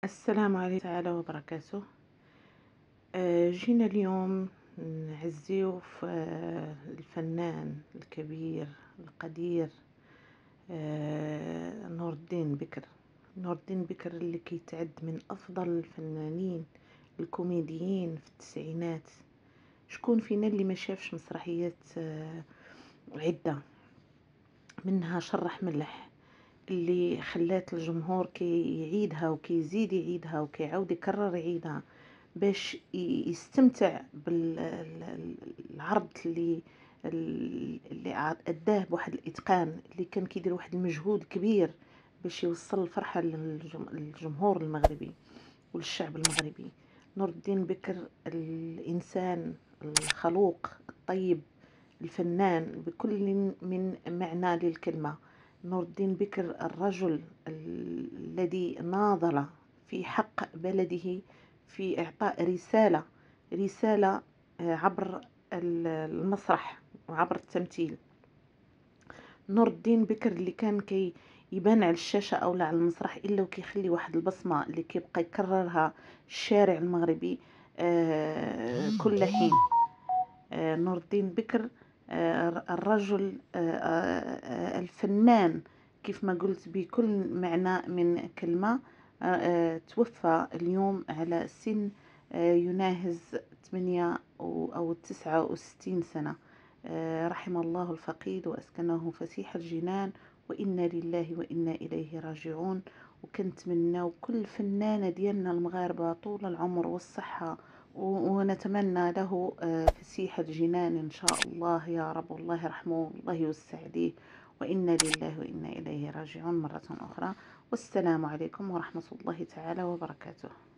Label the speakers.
Speaker 1: السلام عليكم تعالى وبركاته. جينا اليوم نعزيو في الفنان الكبير القدير، نور الدين بكر. نور الدين بكر اللي كيتعد من أفضل الفنانين الكوميديين في التسعينات. شكون فينا اللي ما شافش مسرحيات عدة منها شرح ملح، اللي خلات الجمهور كيعيدها وكيزيد يعيدها وكيعاود يكرر يعيدها باش يستمتع بالعرض اللي اداه بواحد الاتقان، اللي كان كيدير واحد المجهود كبير باش يوصل الفرحه للجمهور المغربي وللشعب المغربي. نور الدين بكر الانسان الخلوق الطيب، الفنان بكل من معنى للكلمة. نور الدين بكر الرجل الذي ناضل في حق بلده، في إعطاء رسالة عبر المسرح وعبر التمثيل. نور الدين بكر اللي كان يبان على الشاشة أو على المسرح إلا وكيخلي واحد البصمة اللي كيبقى يكررها الشارع المغربي كل حين. نور الدين بكر الرجل الفنان كيف ما قلت بكل معنى من كلمة. توفى اليوم على سن يناهز 8 أو 69 سنة. رحم الله الفقيد وأسكنه فسيح الجنان، وإنا لله وإنا إليه راجعون. وكنتمنى كل فنانة ديالنا المغاربة طول العمر والصحة، ونتمنى له فسيح الجنان إن شاء الله يا رب، والله يرحمه والله يوسع عليه، وإنا لله وإنا إليه راجعون مرة أخرى. والسلام عليكم ورحمة الله تعالى وبركاته.